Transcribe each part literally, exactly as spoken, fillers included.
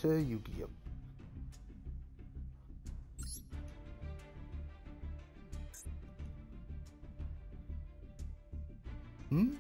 to Yu-Gi-Oh. Hmm?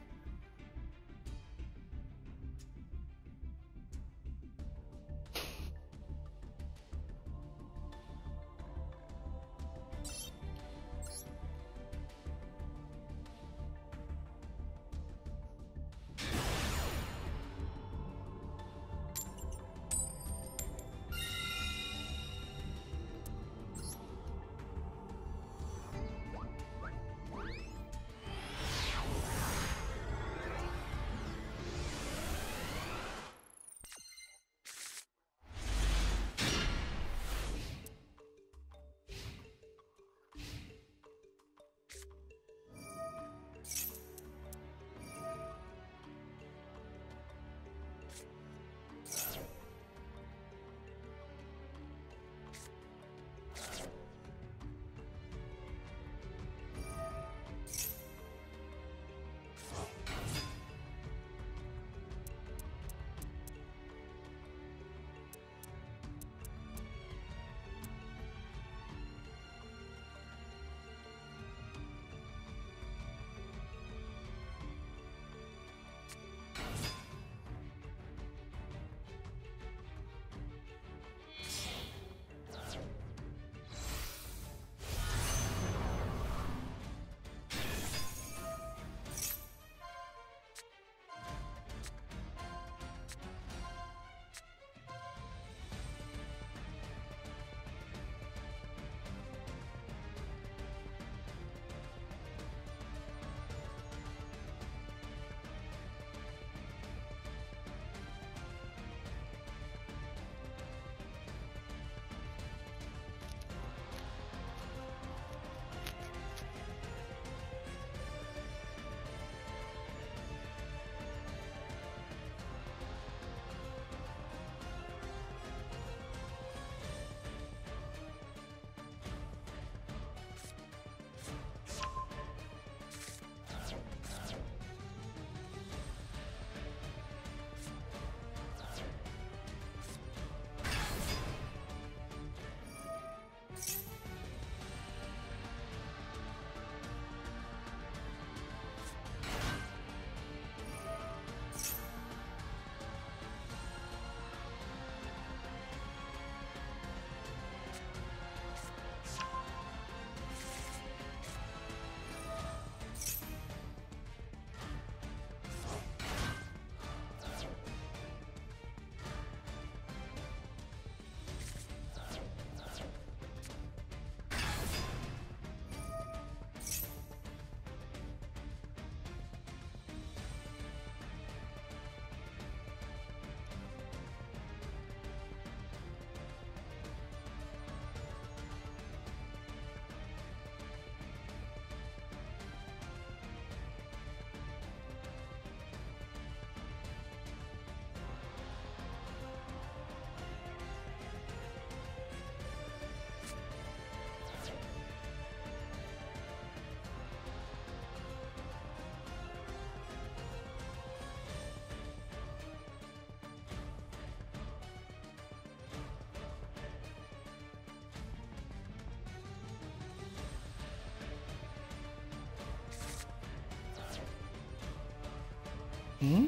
Hmm?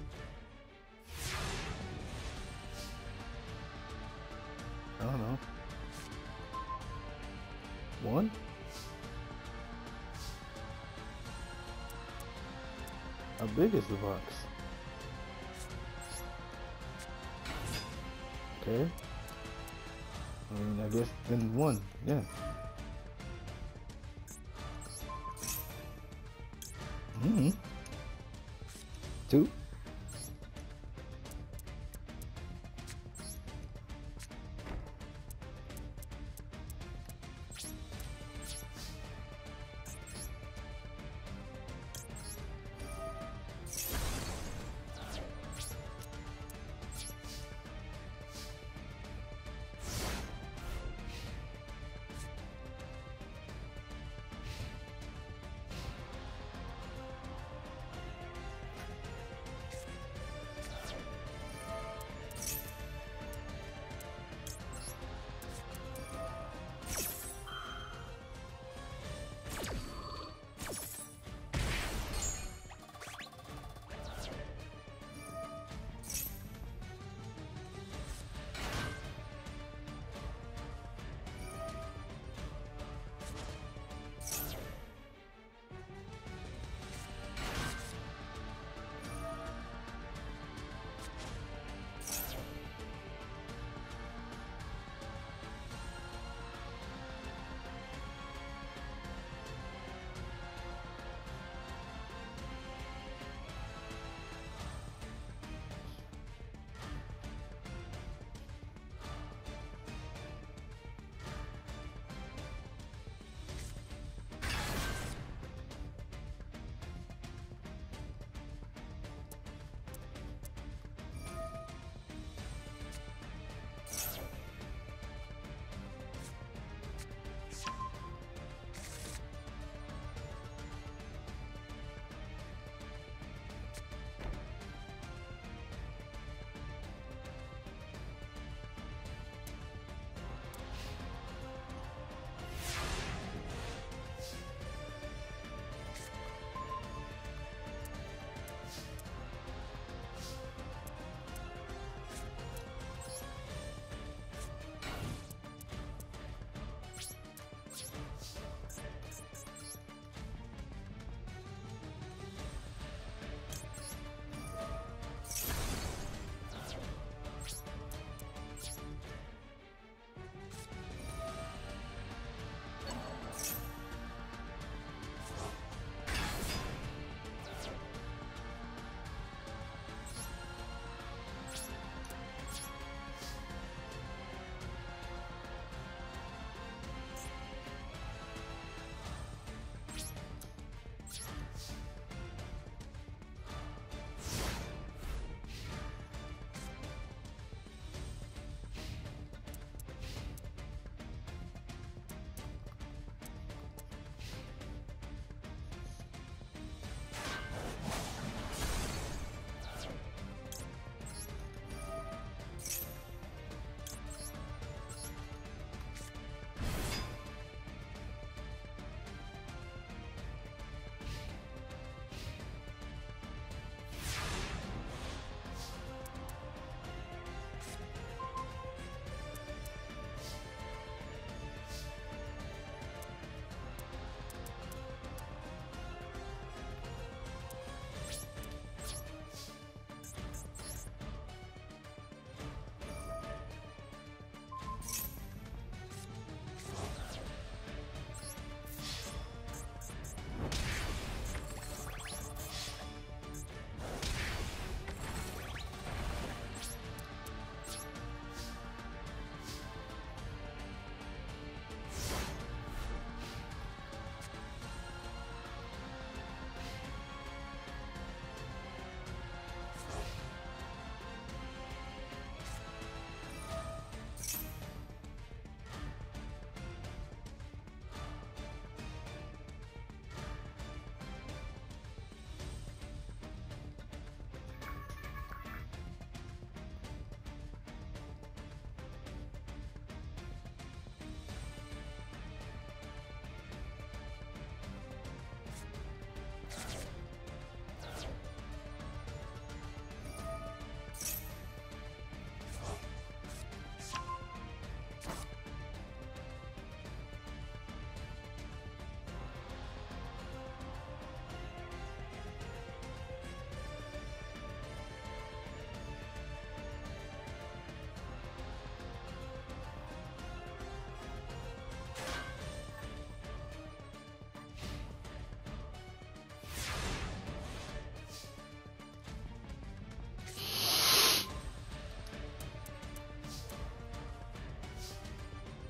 I don't know. One? How big is the box? Okay. I mean, I guess then one, yeah. Mm-hmm. Two.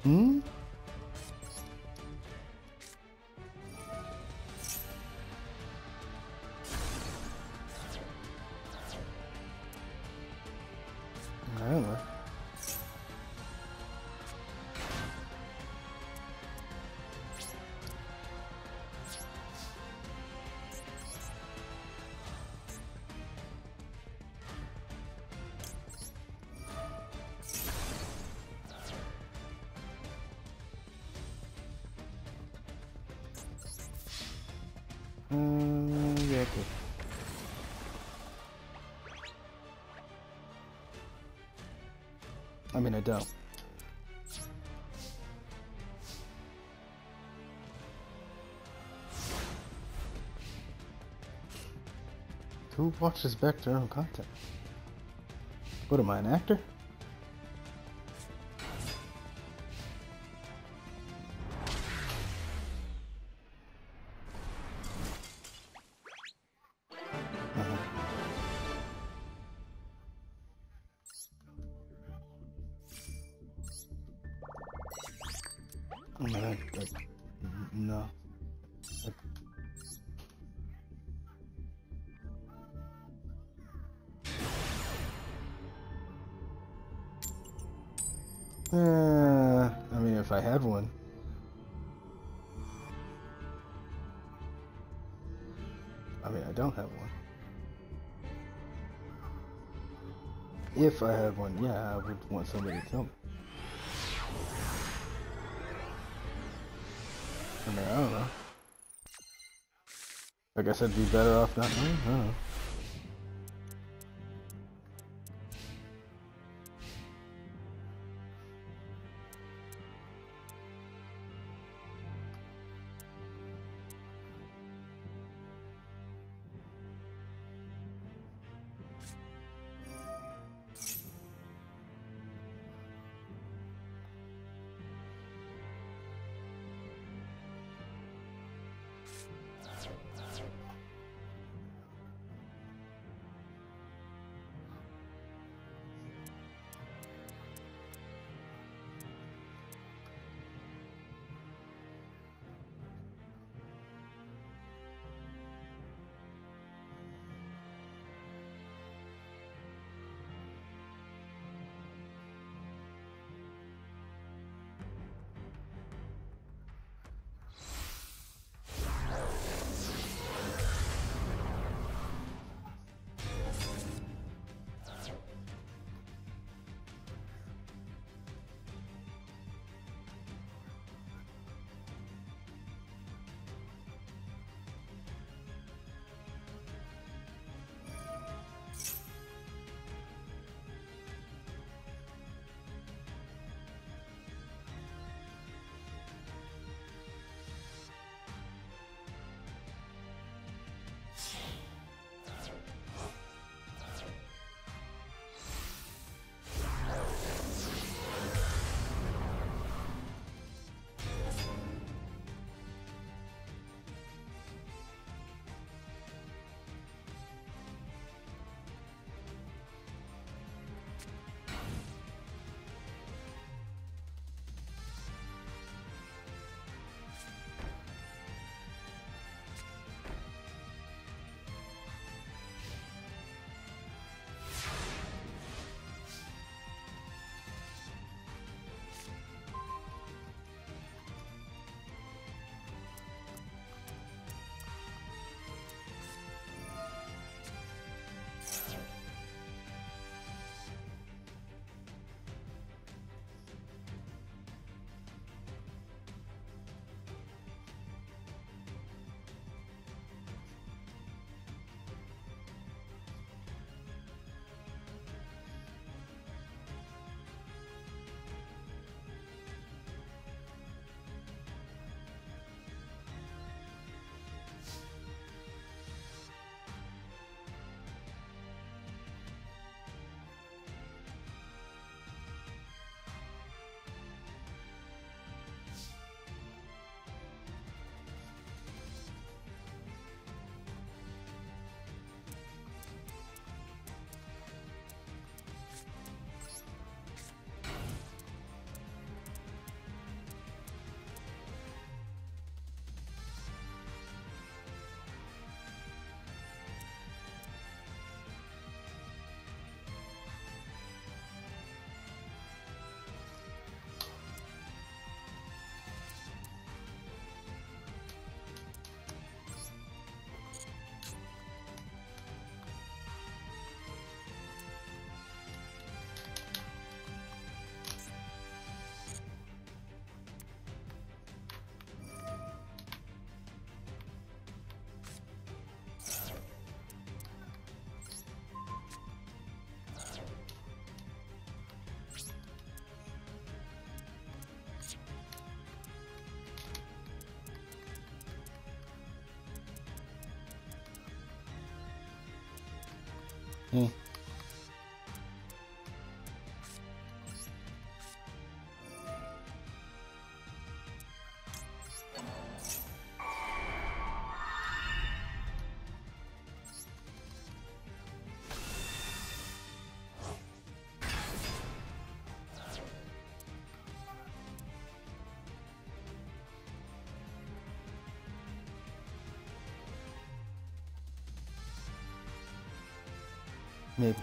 Hmm? I don't know. Um, yeah, okay. I mean, I don't. Who watches back their own content? What am I, an actor? Uh-huh. I mean, I, I, no. Uh, I mean, if I had one. I mean, I don't have one. If I had one, yeah, I would want somebody to tell me. I mean, I don't know. I guess I'd be better off not knowing. I don't know. Hmm. Maybe.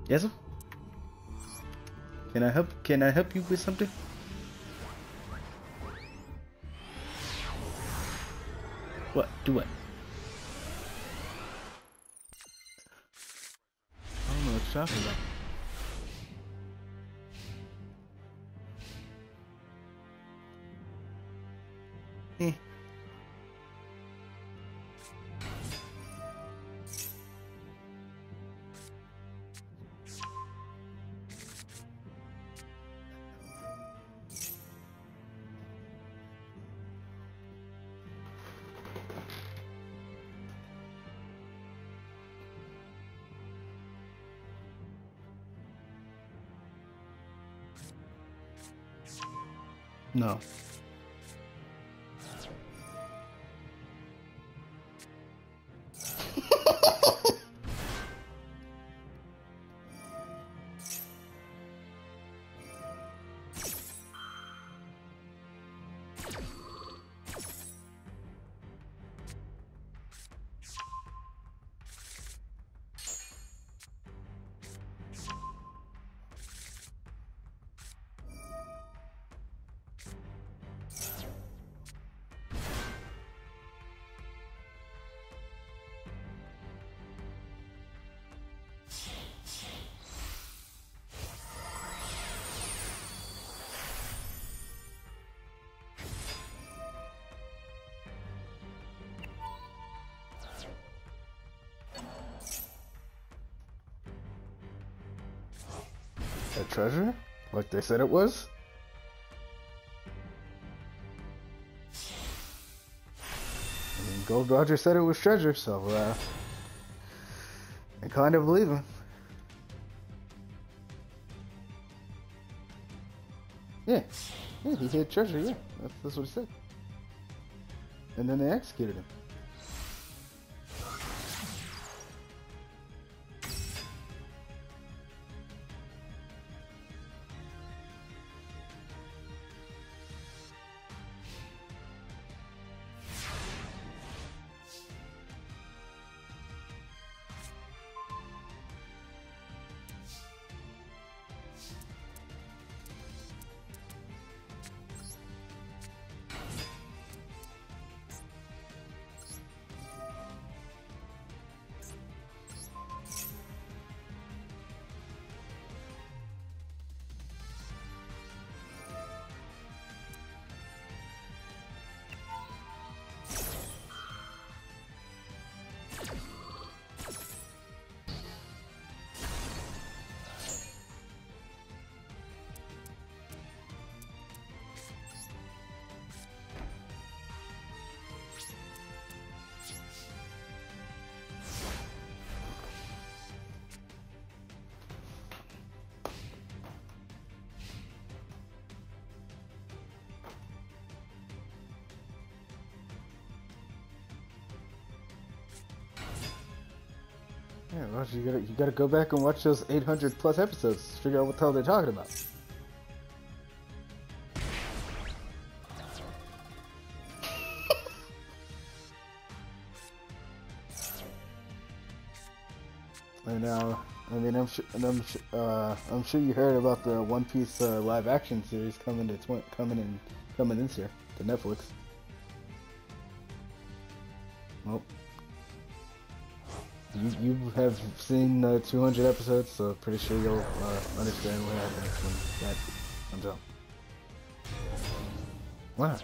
Yes, sir? Can I help? Can I help you with something? What? Do what? I don't know what you're talking about. Eh. No. A treasure? Like they said it was? I mean, Gold Roger said it was treasure, so, uh... I kind of believe him. Yeah. Yeah, he hid treasure, yeah. That's, that's what he said. And then they executed him. Yeah, well, you gotta you gotta go back and watch those eight hundred plus episodes to figure out what the hell they're talking about. And now, I mean, I'm sure, and I'm su- uh, I'm sure you heard about the One Piece uh, live action series coming to tw coming in coming in this year to Netflix. Well, you you have seen uh, two hundred episodes, so pretty sure you'll uh, understand what happens when that comes out. Why not?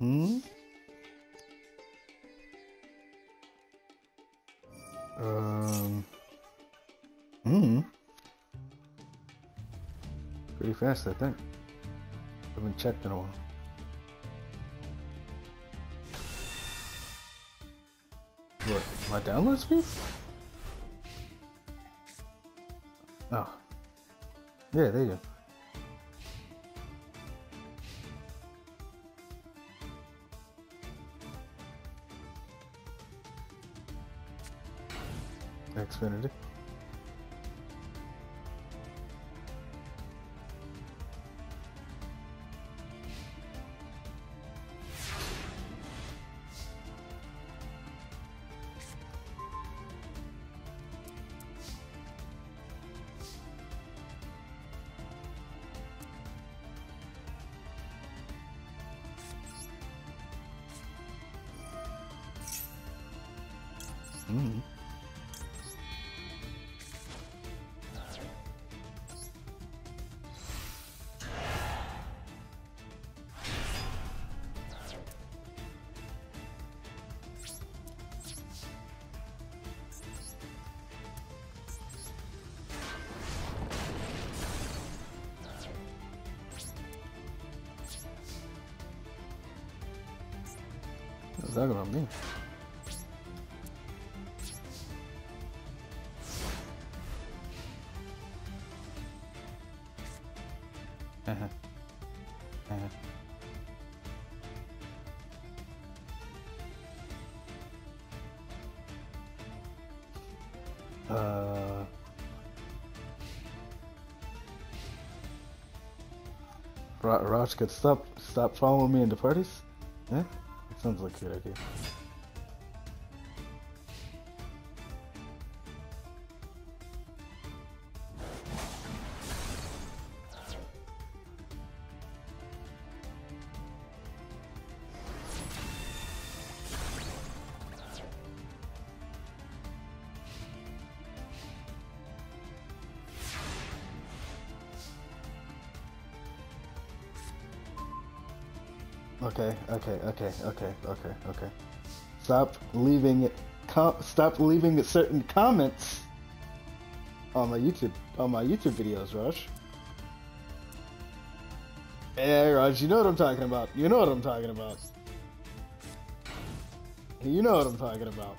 Hmm? Um. Hmm. Pretty fast, I think. I haven't checked in a while. What? My download speed? Oh. Yeah, there you go. Xfinity. Mm. What's that about me? Uh-huh. Uh-huh. Uh, Ra Raj could stop stop following me into parties? Yeah? That sounds like a good idea. Okay, okay, okay, okay, okay, okay. Stop leaving com stop leaving certain comments on my YouTube on my YouTube videos, Raj. Hey, Raj, you know what I'm talking about. You know what I'm talking about. You know what I'm talking about.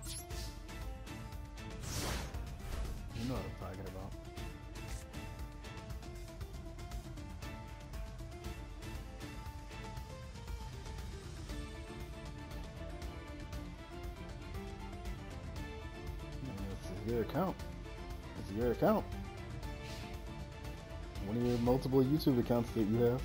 You know what I'm talking about. This is your account. This is your account. One of your multiple YouTube accounts that you have.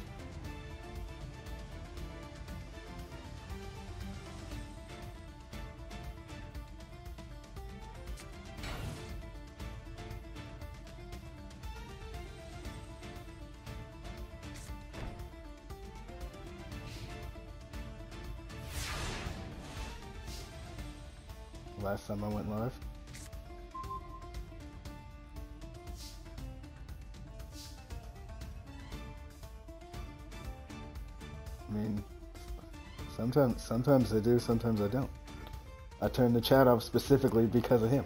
Last time I went live. I mean, sometimes sometimes I do, sometimes I don't. I turn the chat off specifically because of him.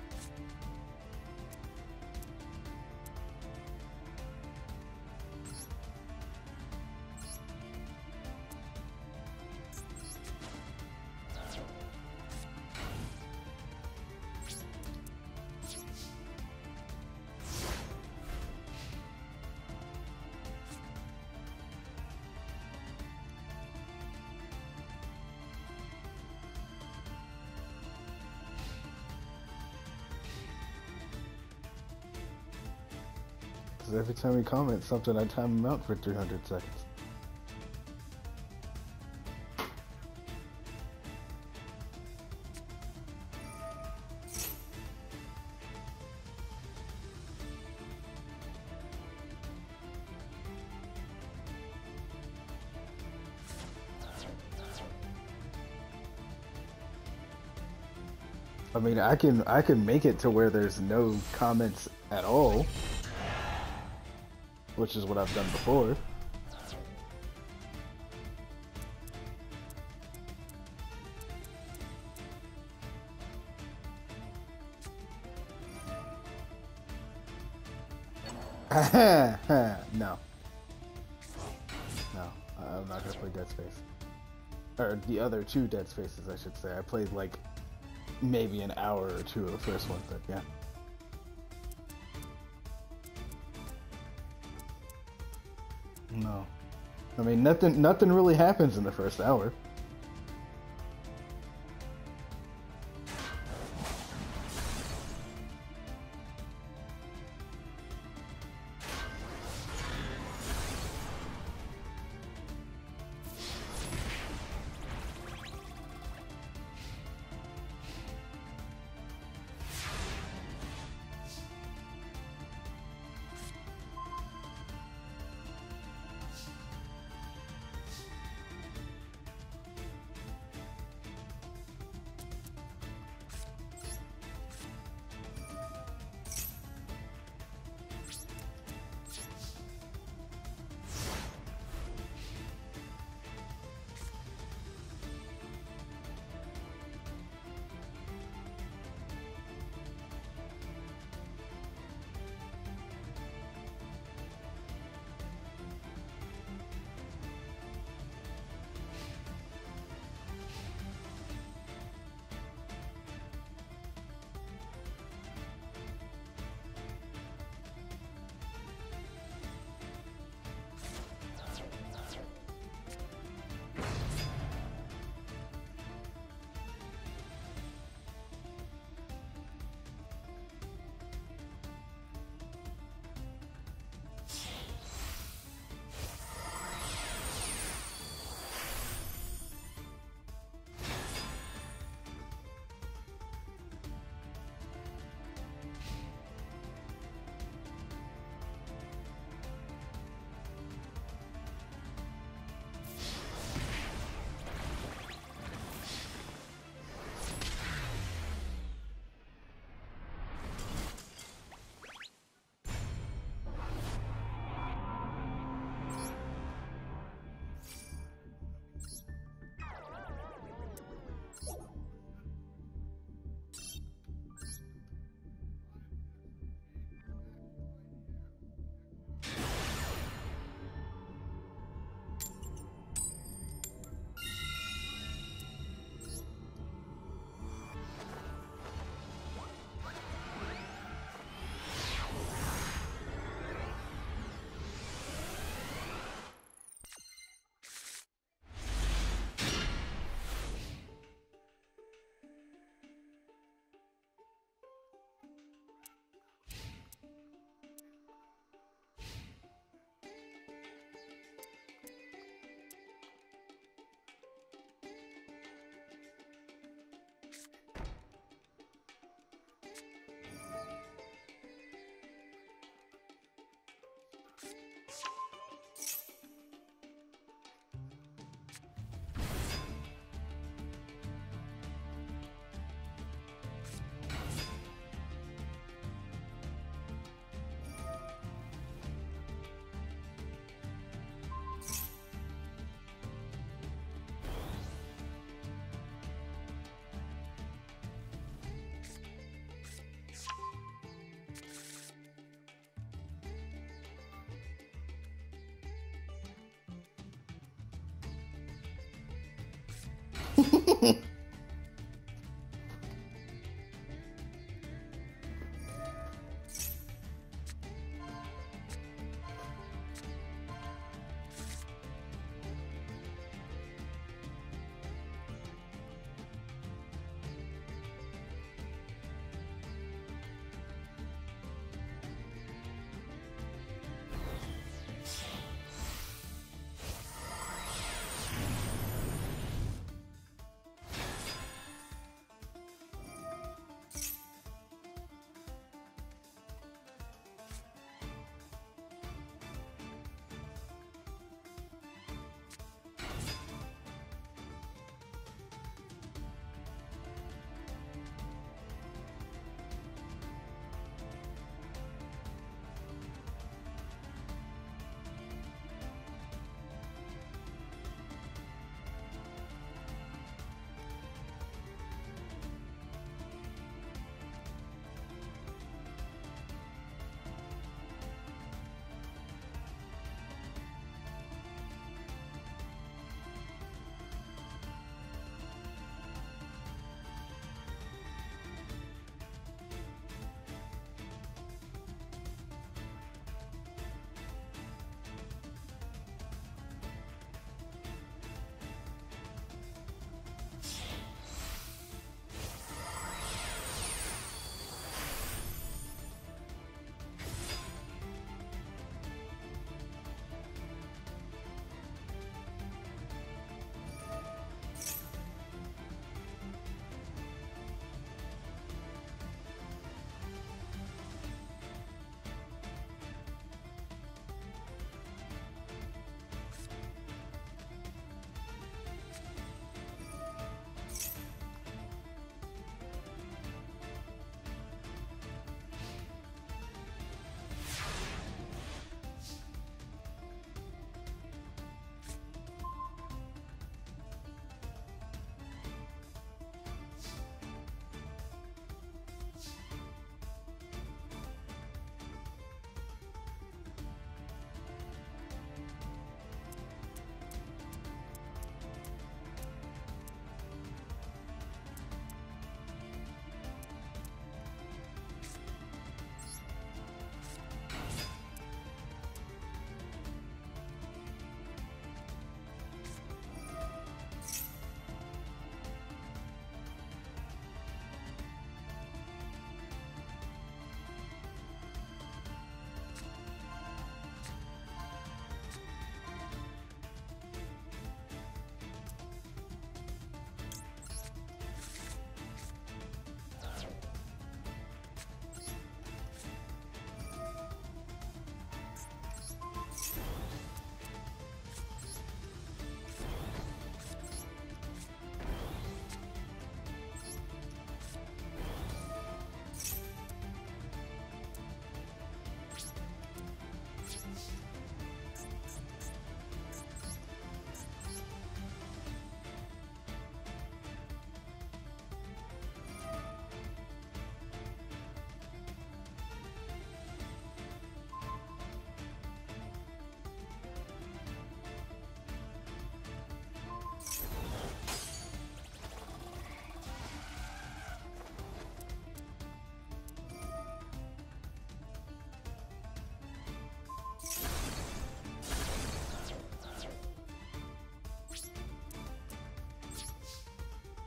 Because every time he comments something, I time him out for three hundred seconds. I mean, I can I can make it to where there's no comments at all, which is what I've done before. No. No, I'm not gonna play Dead Space. Or the other two Dead Spaces, I should say. I played like maybe an hour or two of the first one, but yeah. No. I mean, nothing, nothing really happens in the first hour.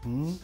Hmm?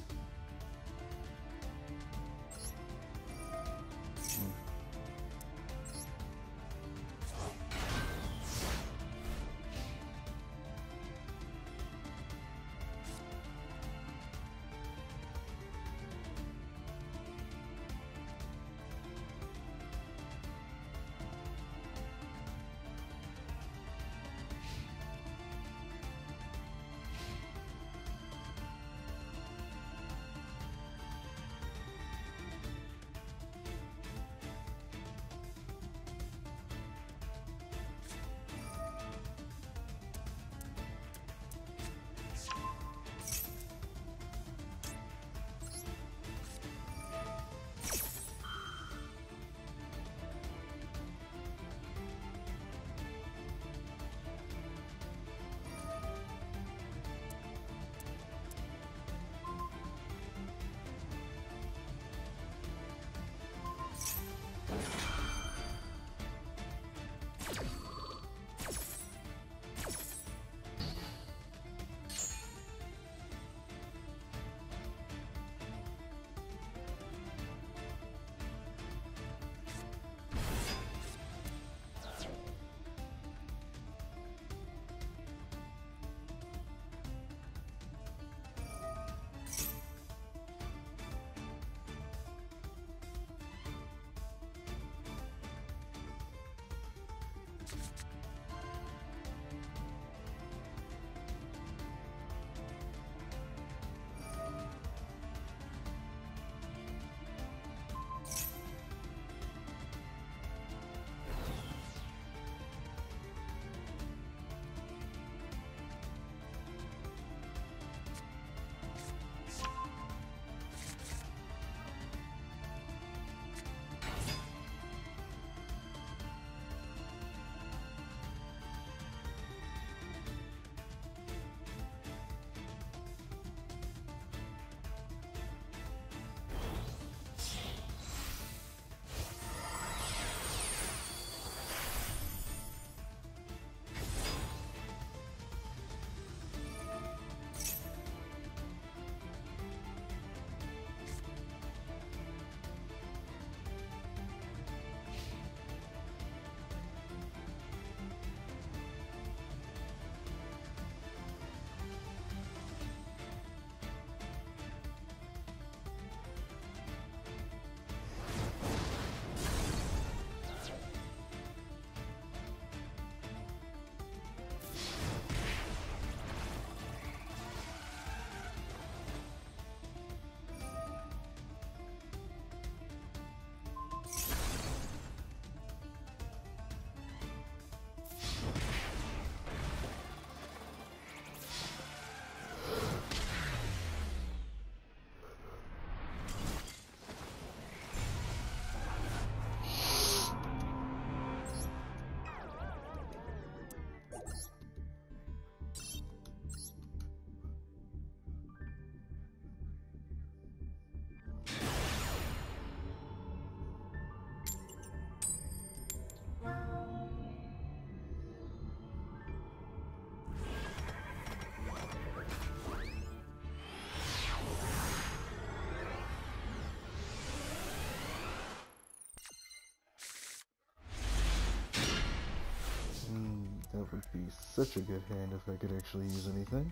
That would be such a good hand if I could actually use anything.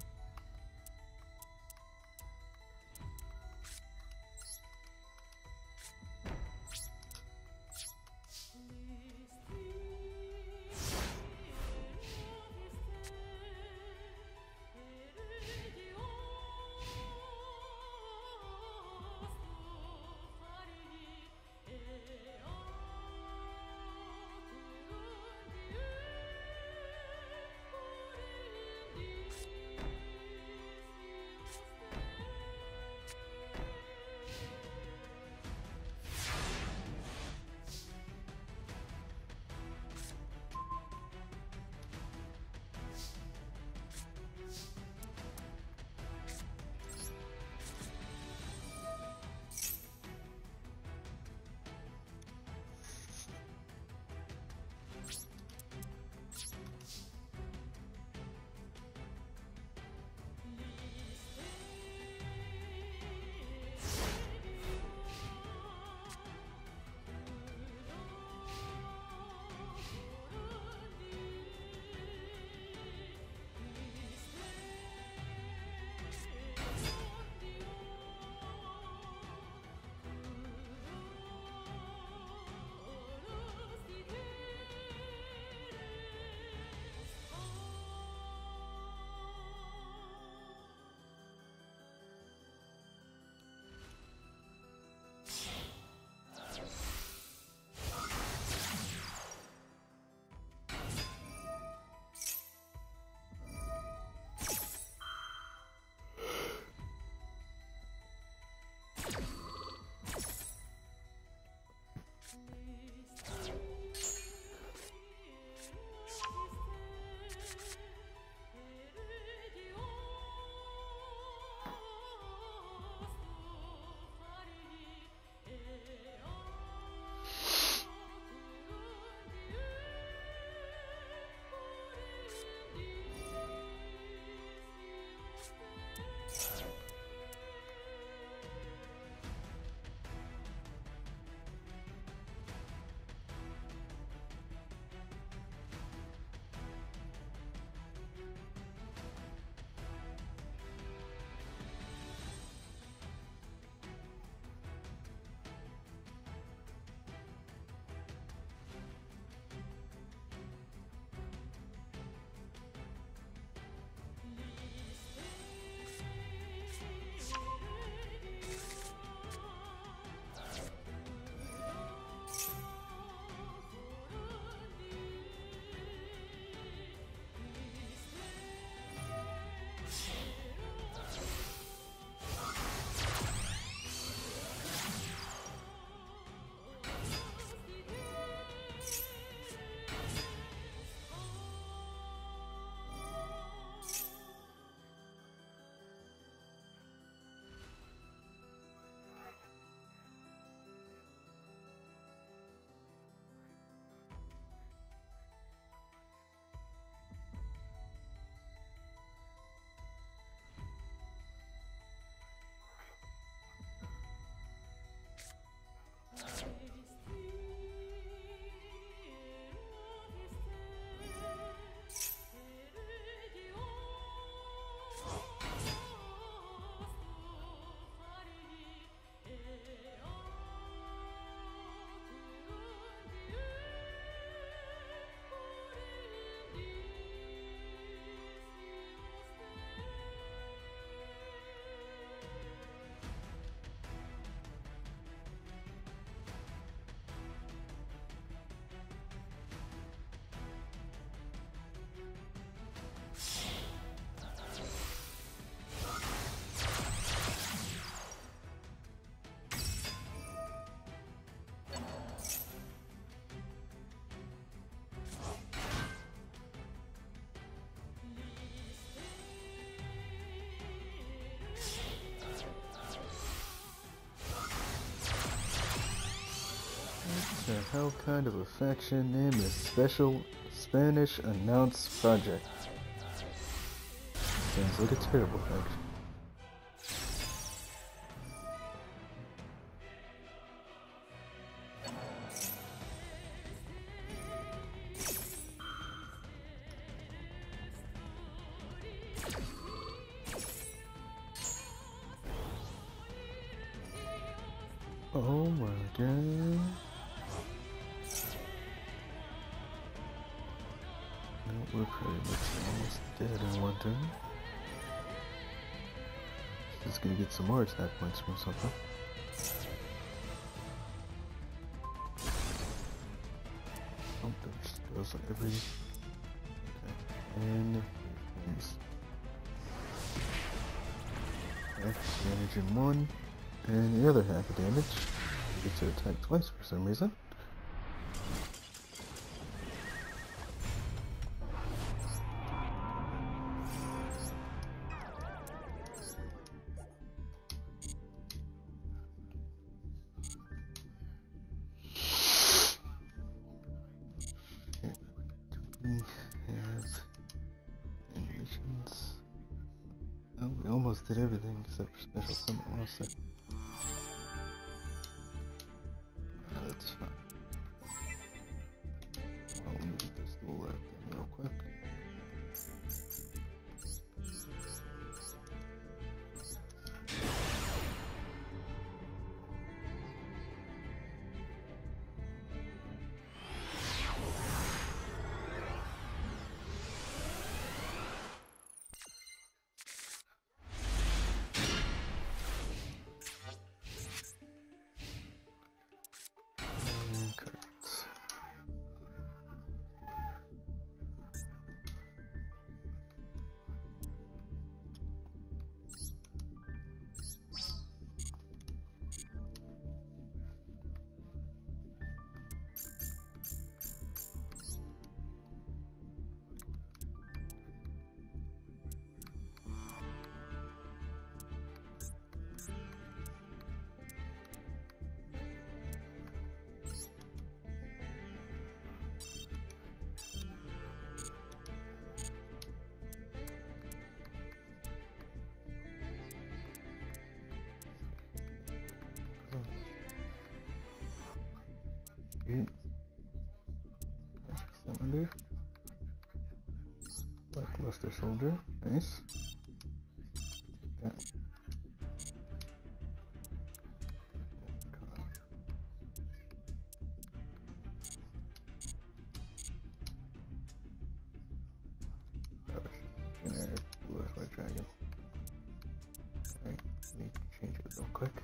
the hell kind of a faction named the Special Spanish Announced Project? Sounds like a terrible faction. Oh my god. No, we're pretty much almost dead in one turn. Just gonna get some more attack points from something. Oh, that goes on every... Okay. And... Half damage in one. And the other half of damage gets to attack twice for some reason. We have animations. Oh, we almost did everything except for special summon monster. That's fine. I'll move this tool out there real quick. Eight. Cylinder. Lackluster soldier. Nice. Yeah. Generic blue white dragon. Alright, need to change it real quick.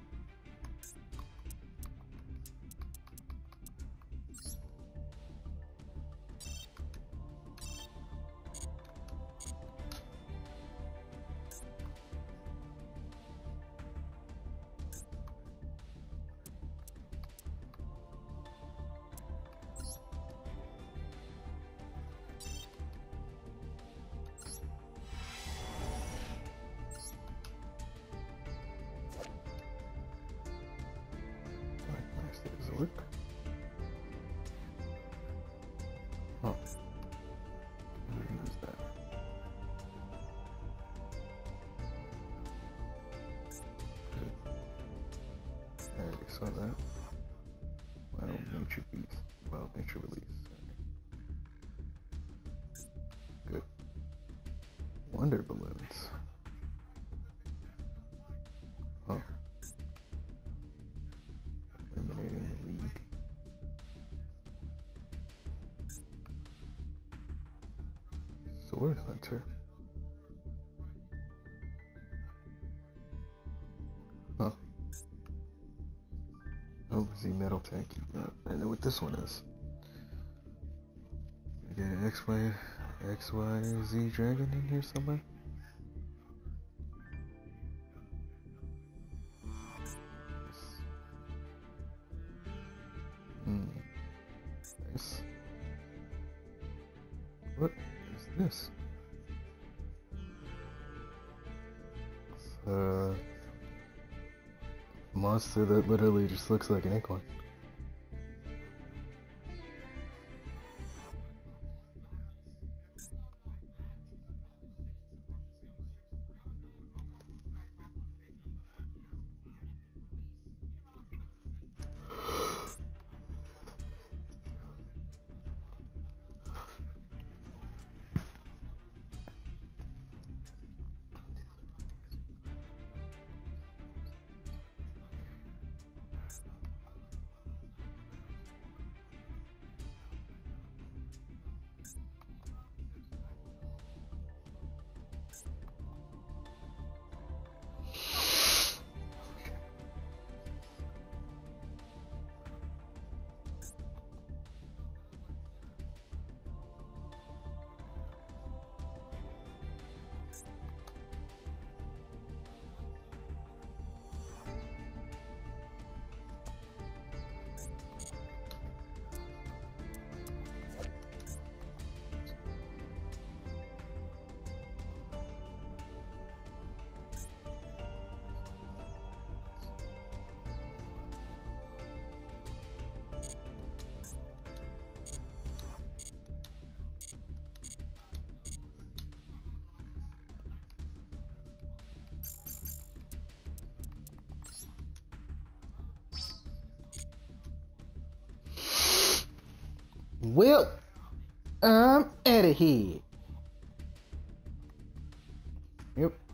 Work. Oh. Where is that? Good. I already saw that. Wild nature beast. Wild nature release. Good. Wonder balloons. Oh. Eliminating the league. Sword hunter. Huh. Oh, Z metal tank. Yeah, I know what this one is. We get an X Y X Y Z dragon in here somewhere. Hmm. Nice. What is this? It's a monster that literally just looks like an acorn. Well, I'm out of here. Yep.